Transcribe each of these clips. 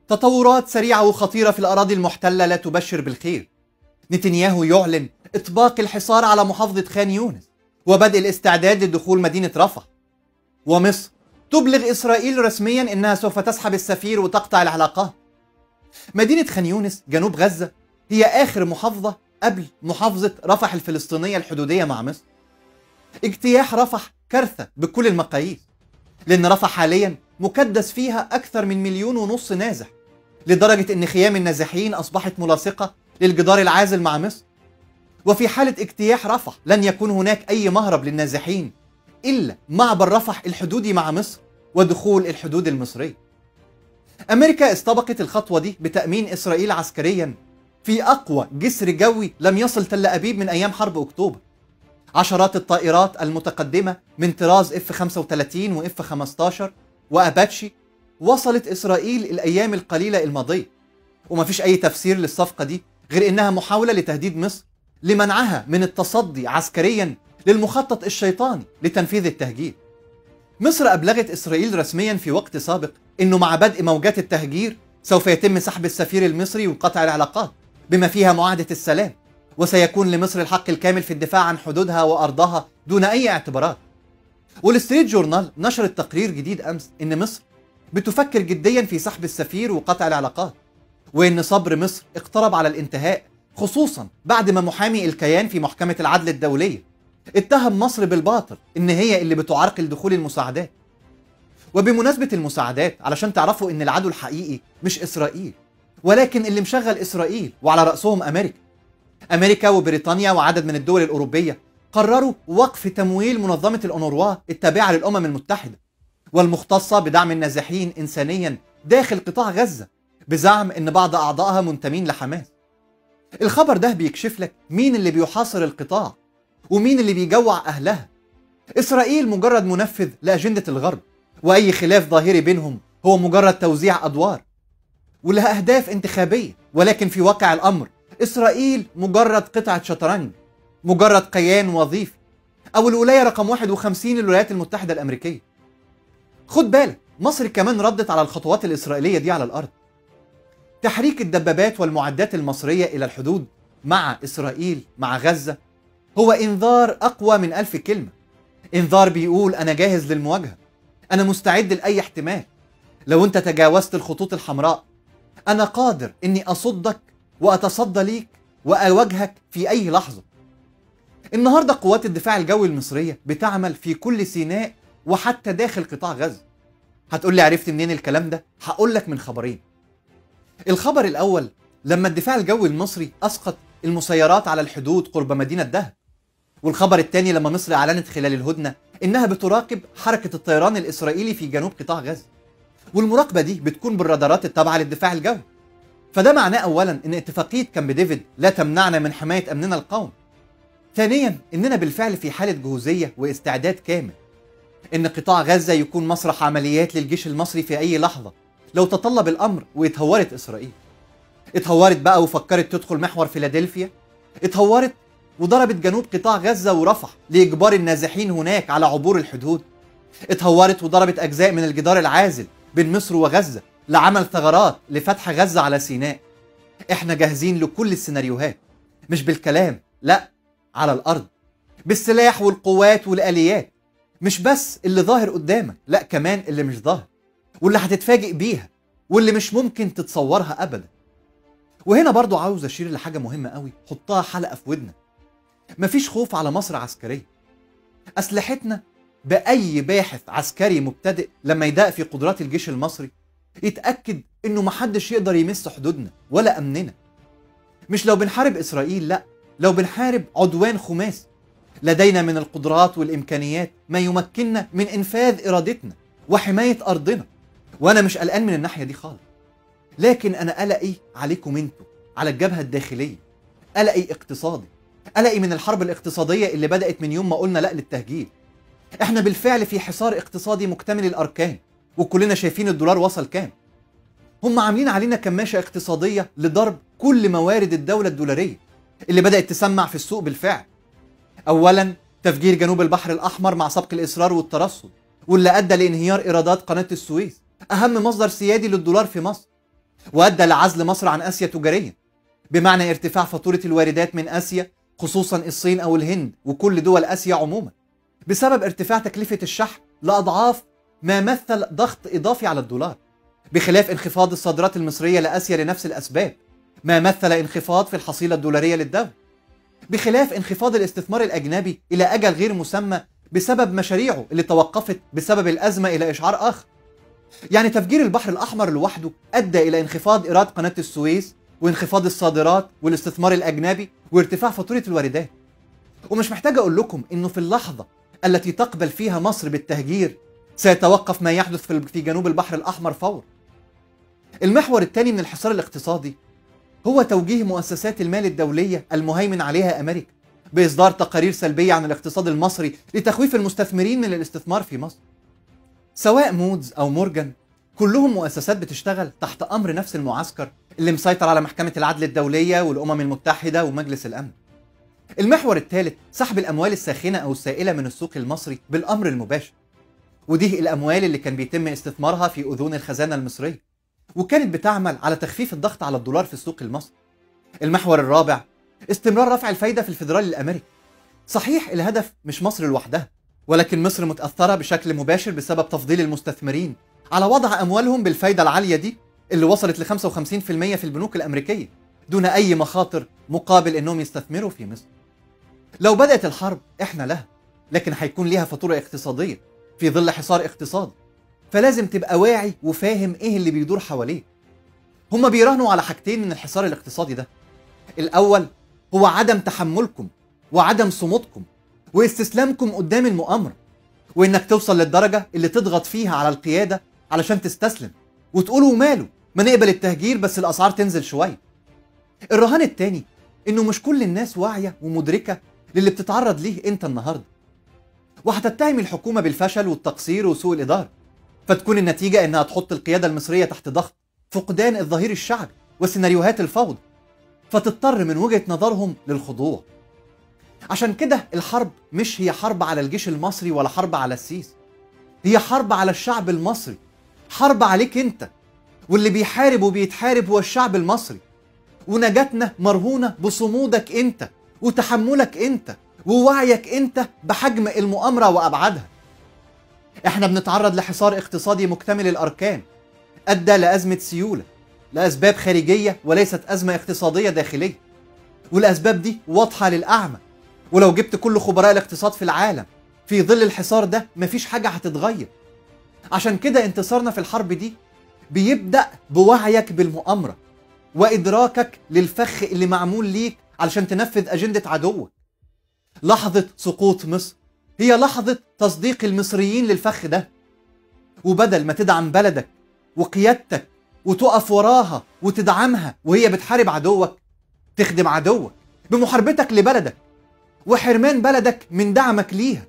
تطورات سريعة وخطيرة في الأراضي المحتلة لا تبشر بالخير. نتنياهو يعلن إطباق الحصار على محافظة خان يونس وبدء الاستعداد لدخول مدينة رفح. ومصر تبلغ إسرائيل رسميا إنها سوف تسحب السفير وتقطع العلاقات. مدينة خان يونس جنوب غزة هي آخر محافظة قبل محافظة رفح الفلسطينية الحدودية مع مصر. اجتياح رفح كارثة بكل المقاييس، لأن رفح حاليا مكدس فيها أكثر من 1.5 مليون نازح، لدرجة أن خيام النازحين أصبحت ملاصقة للجدار العازل مع مصر. وفي حالة اجتياح رفح لن يكون هناك أي مهرب للنازحين إلا معبر رفح الحدودي مع مصر ودخول الحدود المصرية. أمريكا استبقت الخطوة دي بتأمين إسرائيل عسكريا في أقوى جسر جوي لم يصل تل أبيب من أيام حرب أكتوبر. عشرات الطائرات المتقدمة من طراز F-35 و F-15 وأباتشي وصلت إسرائيل الأيام القليلة الماضية، ومفيش أي تفسير للصفقة دي غير إنها محاولة لتهديد مصر لمنعها من التصدي عسكريا للمخطط الشيطاني لتنفيذ التهجير. مصر أبلغت إسرائيل رسميا في وقت سابق إنه مع بدء موجات التهجير سوف يتم سحب السفير المصري وقطع العلاقات بما فيها معاهدة السلام، وسيكون لمصر الحق الكامل في الدفاع عن حدودها وأرضها دون أي اعتبارات. والستريت جورنال نشرت تقرير جديد أمس إن مصر بتفكر جديا في سحب السفير وقطع العلاقات، وإن صبر مصر اقترب على الانتهاء، خصوصا بعد ما محامي الكيان في محكمة العدل الدولية اتهم مصر بالباطل إن هي اللي بتعرقل دخول المساعدات. وبمناسبة المساعدات، علشان تعرفوا إن العدو الحقيقي مش إسرائيل، ولكن اللي مشغل إسرائيل وعلى رأسهم أمريكا وبريطانيا وعدد من الدول الأوروبية قرروا وقف تمويل منظمة الأونروا التابعة للأمم المتحدة والمختصة بدعم النازحين إنسانيا داخل قطاع غزة، بزعم إن بعض أعضائها منتمين لحماس. الخبر ده بيكشف لك مين اللي بيحاصر القطاع ومين اللي بيجوع أهلها. إسرائيل مجرد منفذ لأجندة الغرب، وأي خلاف ظاهري بينهم هو مجرد توزيع أدوار ولها أهداف انتخابية، ولكن في واقع الأمر إسرائيل مجرد قطعة شطرنج، مجرد كيان وظيفي، أو الولاية رقم 51 للولايات المتحدة الأمريكية. خد بالك، مصر كمان ردت على الخطوات الإسرائيلية دي على الأرض. تحريك الدبابات والمعدات المصرية إلى الحدود مع إسرائيل مع غزة هو إنذار أقوى من 1000 كلمة. إنذار بيقول أنا جاهز للمواجهة، أنا مستعد لأي احتمال. لو أنت تجاوزت الخطوط الحمراء أنا قادر إني أصدك وأتصدى ليك وأواجهك في أي لحظة. النهاردة قوات الدفاع الجوي المصرية بتعمل في كل سيناء وحتى داخل قطاع غزة. هتقول لي عرفت منين الكلام ده؟ هقول لك من خبرين. الخبر الأول، لما الدفاع الجوي المصري أسقط المسيرات على الحدود قرب مدينة دهب. والخبر الثاني لما مصر أعلنت خلال الهدنة إنها بتراقب حركة الطيران الإسرائيلي في جنوب قطاع غزة، والمراقبة دي بتكون بالرادارات التابعة للدفاع الجوي. فده معناه أولا إن اتفاقية كامب ديفيد لا تمنعنا من حماية أمننا القومي. ثانيا، إننا بالفعل في حالة جهوزية واستعداد كامل، إن قطاع غزة يكون مسرح عمليات للجيش المصري في أي لحظة لو تطلب الأمر واتهورت إسرائيل. اتهورت بقى وفكرت تدخل محور فيلادلفيا، اتهورت وضربت جنوب قطاع غزة ورفح لإجبار النازحين هناك على عبور الحدود، اتهورت وضربت أجزاء من الجدار العازل بين مصر وغزة لعمل ثغرات لفتح غزة على سيناء. احنا جاهزين لكل السيناريوهات، مش بالكلام، لا، على الأرض، بالسلاح والقوات والآليات، مش بس اللي ظاهر قدامك، لا كمان اللي مش ظاهر واللي هتتفاجئ بيها واللي مش ممكن تتصورها أبدا. وهنا برضو عاوز أشير لحاجة مهمة قوي، حطها حلقة في ودنك. مفيش خوف على مصر عسكريا. أسلحتنا بأي باحث عسكري مبتدئ لما يدق في قدرات الجيش المصري يتأكد إنه محدش يقدر يمس حدودنا ولا أمننا. مش لو بنحارب إسرائيل، لا، لو بنحارب عدوان خماسي. لدينا من القدرات والإمكانيات ما يمكننا من إنفاذ إرادتنا وحماية أرضنا، وأنا مش قلقان من الناحية دي خالص. لكن أنا قلقي عليكم انتوا، على الجبهة الداخلية، قلقي اقتصادي، قلقي من الحرب الاقتصادية اللي بدأت من يوم ما قلنا لا للتهجير. احنا بالفعل في حصار اقتصادي مكتمل الأركان، وكلنا شايفين الدولار وصل كام. هم عاملين علينا كماشة اقتصادية لضرب كل موارد الدولة الدولارية اللي بدأت تسمع في السوق بالفعل. أولا، تفجير جنوب البحر الأحمر مع سبق الإصرار والترصد، واللي أدى لانهيار إيرادات قناة السويس، أهم مصدر سيادي للدولار في مصر. وأدى لعزل مصر عن آسيا تجاريا، بمعنى ارتفاع فاتورة الواردات من آسيا، خصوصا الصين أو الهند وكل دول آسيا عموما، بسبب ارتفاع تكلفة الشحن لأضعاف ما مثل ضغط إضافي على الدولار، بخلاف انخفاض الصادرات المصرية لآسيا لنفس الأسباب، ما مثل انخفاض في الحصيلة الدولارية للدولة، بخلاف انخفاض الاستثمار الأجنبي إلى أجل غير مسمى بسبب مشاريعه اللي توقفت بسبب الأزمة إلى إشعار آخر. يعني تفجير البحر الأحمر لوحده أدى إلى انخفاض إيراد قناة السويس وانخفاض الصادرات والاستثمار الأجنبي وارتفاع فاتورة الواردات. ومش محتاج أقول لكم إنه في اللحظة التي تقبل فيها مصر بالتهجير سيتوقف ما يحدث في جنوب البحر الأحمر فورا. المحور الثاني من الحصار الاقتصادي هو توجيه مؤسسات المال الدولية المهيمن عليها أمريكا بإصدار تقارير سلبية عن الاقتصاد المصري لتخويف المستثمرين من الاستثمار في مصر. سواء مودز أو مورجان، كلهم مؤسسات بتشتغل تحت أمر نفس المعسكر اللي مسيطر على محكمة العدل الدولية والأمم المتحدة ومجلس الأمن. المحور الثالث سحب الأموال الساخنة أو السائلة من السوق المصري بالأمر المباشر، ودي الأموال اللي كان بيتم استثمارها في أذون الخزانة المصرية، وكانت بتعمل على تخفيف الضغط على الدولار في السوق المصري. المحور الرابع استمرار رفع الفايدة في الفيدرالي الأمريكي. صحيح الهدف مش مصر لوحدها، ولكن مصر متأثرة بشكل مباشر بسبب تفضيل المستثمرين على وضع أموالهم بالفايدة العالية دي اللي وصلت ل 55% في البنوك الأمريكية دون أي مخاطر مقابل إنهم يستثمروا في مصر. لو بدأت الحرب إحنا لها، لكن هيكون ليها فاتورة اقتصادية في ظل حصار اقتصادي، فلازم تبقى واعي وفاهم إيه اللي بيدور حواليه. هما بيراهنوا على حاجتين من الحصار الاقتصادي ده. الأول هو عدم تحملكم وعدم صمودكم واستسلامكم قدام المؤامرة، وإنك توصل للدرجة اللي تضغط فيها على القيادة علشان تستسلم وتقولوا ماله ما نقبل التهجير بس الأسعار تنزل شوية. الرهان التاني إنه مش كل الناس واعية ومدركة للي بتتعرض ليه أنت النهاردة، وهتتهم الحكومة بالفشل والتقصير وسوء الإدارة، فتكون النتيجة إنها تحط القيادة المصرية تحت ضغط فقدان الظهير الشعبي وسيناريوهات الفوضى، فتضطر من وجهة نظرهم للخضوع. عشان كده الحرب مش هي حرب على الجيش المصري ولا حرب على السيسي، هي حرب على الشعب المصري، حرب عليك انت، واللي بيحارب وبيتحارب هو الشعب المصري، ونجاتنا مرهونة بصمودك انت وتحملك انت ووعيك انت بحجم المؤامرة وأبعادها. احنا بنتعرض لحصار اقتصادي مكتمل الأركان أدى لأزمة سيولة لأسباب خارجية وليست أزمة اقتصادية داخلية، والأسباب دي واضحة للأعمى، ولو جبت كل خبراء الاقتصاد في العالم في ظل الحصار ده مفيش حاجة هتتغير. عشان كده انتصارنا في الحرب دي بيبدأ بوعيك بالمؤامرة وإدراكك للفخ اللي معمول ليك علشان تنفذ أجندة عدوك. لحظة سقوط مصر هي لحظة تصديق المصريين للفخ ده، وبدل ما تدعم بلدك وقيادتك وتقف وراها وتدعمها وهي بتحارب عدوك، تخدم عدوك بمحاربتك لبلدك وحرمان بلدك من دعمك ليها.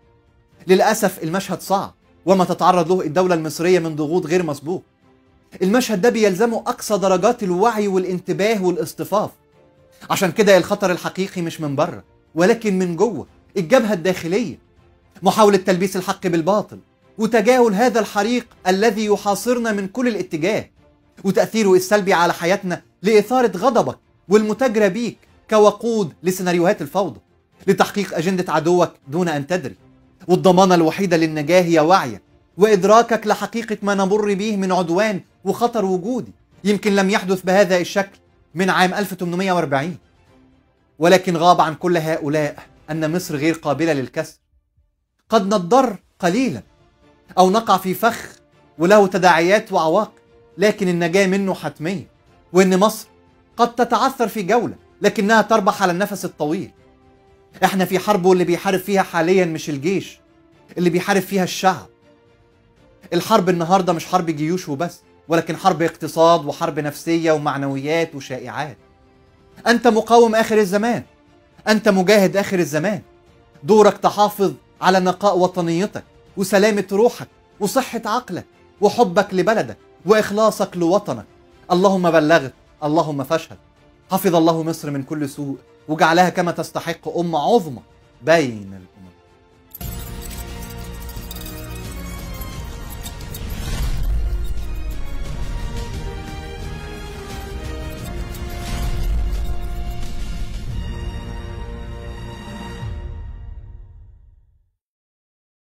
للأسف المشهد صعب وما تتعرض له الدولة المصرية من ضغوط غير مسبوق. المشهد ده بيلزمه أقصى درجات الوعي والانتباه والاصطفاف. عشان كده الخطر الحقيقي مش من بره ولكن من جوه، الجبهة الداخلية، محاولة تلبيس الحق بالباطل وتجاهل هذا الحريق الذي يحاصرنا من كل الاتجاه، وتأثيره السلبي على حياتنا لإثارة غضبك والمتاجرة بيك كوقود لسيناريوهات الفوضى لتحقيق أجندة عدوك دون أن تدري. والضمانة الوحيدة للنجاة هي وعيك وإدراكك لحقيقة ما نمر به من عدوان وخطر وجودي يمكن لم يحدث بهذا الشكل من عام 1840. ولكن غاب عن كل هؤلاء أن مصر غير قابلة للكسر. قد نضر قليلا أو نقع في فخ وله تداعيات وعواقب، لكن النجاة منه حتمية، وإن مصر قد تتعثر في جولة لكنها تربح على النفس الطويل. احنا في حرب، واللي بيحارب فيها حاليا مش الجيش، اللي بيحارب فيها الشعب. الحرب النهاردة مش حرب جيوش وبس، ولكن حرب اقتصاد وحرب نفسية ومعنويات وشائعات. أنت مقاوم آخر الزمان، أنت مجاهد آخر الزمان، دورك تحافظ على نقاء وطنيتك وسلامة روحك وصحة عقلك وحبك لبلدك وإخلاصك لوطنك. اللهم بلغت، اللهم فاشهد. حفظ الله مصر من كل سوء وجعلها كما تستحق أمة عظمى بين